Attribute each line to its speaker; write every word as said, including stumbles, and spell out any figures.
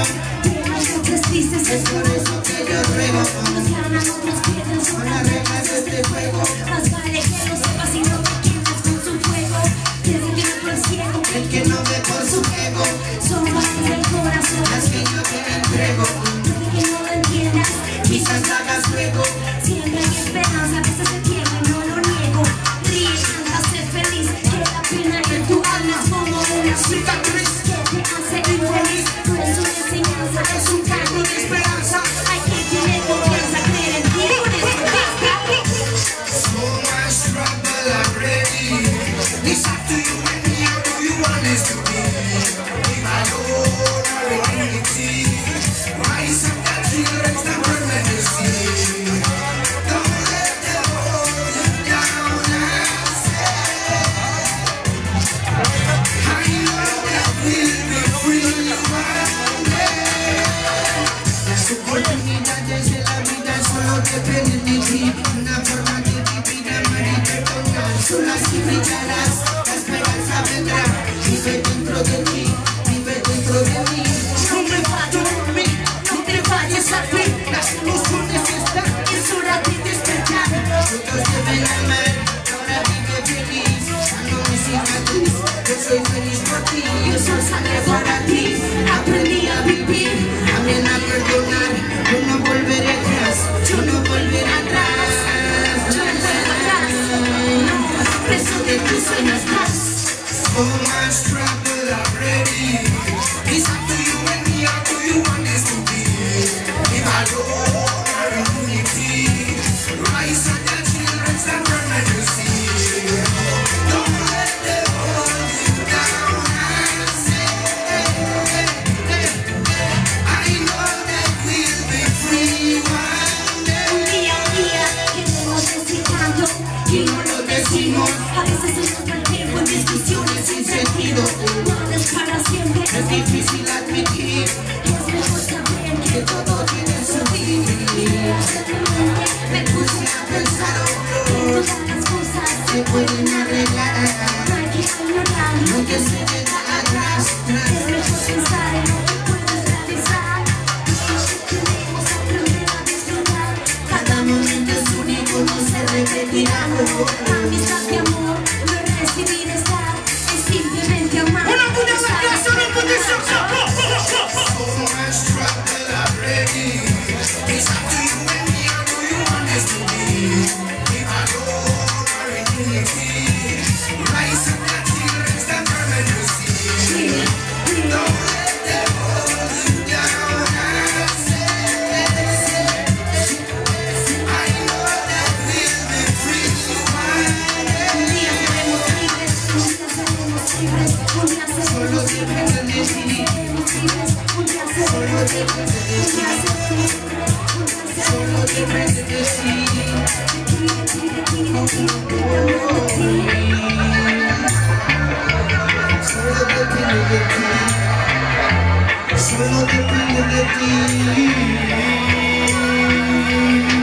Speaker 1: Deja que tristes,
Speaker 2: Es por eso que yo ruego.
Speaker 1: unos ganan, otros pierden, son las reglas de este juego. Más vale que lo sepas y no te quemes con su fuego. Desde que no por el ciego,
Speaker 2: El que no ve por su ego,
Speaker 1: son balas del corazón.
Speaker 2: las que yo te entrego.
Speaker 1: Puede que no lo entiendas,
Speaker 2: Quizás la hagas luego.
Speaker 1: siempre hay esperanza, a veces se pierde y no lo niego. Ríe, canta, sé feliz, que la pena en tu alma es como una cicatriz que te hace infeliz. No es una enseñanza, es un canto de esperanza. Hay que tener confianza, creer en ti, con esperanza.
Speaker 2: So much trouble already. It's up to you and me. How do you want this to be? If I don't have unity, rise up the children, the permanency. Don't let them hold you down and say, I know that we'll be free one day. Las oportunidades de la vida solo dependen de ti. Una forma de vivir, amar y perdonar. Solo así brillarás, la esperanza vendrá. Vive dentro de ti, vive dentro de mí.
Speaker 1: No me fallo por mí, no te vayas a ti.
Speaker 2: Las ilusiones están,
Speaker 1: Es hora de despertar.
Speaker 2: todos deben amar. Ahora vive feliz, sano y cicatriz. Yo soy feliz por ti, yo soy sangre para ti. Aprendí a vivir, también a perdonar. Yo no volveré atrás, yo no volveré atrás.
Speaker 1: Yo no vuelvo atrás, no, preso de tus sueños más.
Speaker 2: So much trouble already. It's up to you and me. How do you want this to be? If I go our unity, rise up the children, stand permanency. Don't let them hold you down and say, I know that we'll be free one day.
Speaker 1: Un día, un día, queremos decir tanto y no lo decimos. A veces se nos va el tiempo en discusiones sin sentido. Nada es para siempre,
Speaker 2: Es difícil admitir
Speaker 1: es mejor saber
Speaker 2: que
Speaker 1: que
Speaker 2: todo tiene su fin.
Speaker 1: me puse
Speaker 2: A pensar
Speaker 1: que todas las cosas
Speaker 2: se pueden arreglar.
Speaker 1: no hay que ignorar.
Speaker 2: Lo que se queda atrás, atrás.
Speaker 1: Es mejor pensar en lo que puedes realizar. Queremos aprender a disfrutar.
Speaker 2: Cada momento es único, no se repetirá.
Speaker 1: Amistad y amor, no es recibir estar, es simplemente amar.
Speaker 2: Una puta clase, una puta So much trouble already. It's up to you and me. How do you want this to be? If I go our unity, rise up the children, stand permanency. Don't let them hold you down and say, I know that we'll be free one day.
Speaker 1: Un día seremos libres, un día seremos libres, un día
Speaker 2: Solo
Speaker 1: seremos
Speaker 2: depende de
Speaker 1: libres,
Speaker 2: ti.
Speaker 1: un día seremos libres, un día seremos libres, un día seremos
Speaker 2: Solo depende de ti. Solo depende de ti. Solo depende de ti.